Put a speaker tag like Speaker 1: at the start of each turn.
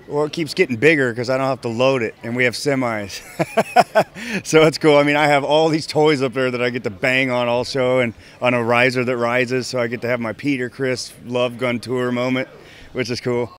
Speaker 1: Well, it keeps getting bigger because I don't have to load it, and we have semis. So it's cool. I mean, I have all these toys up there that I get to bang on all show, and on a riser that rises, so I get to have my Criss love gun tour moment, which is cool.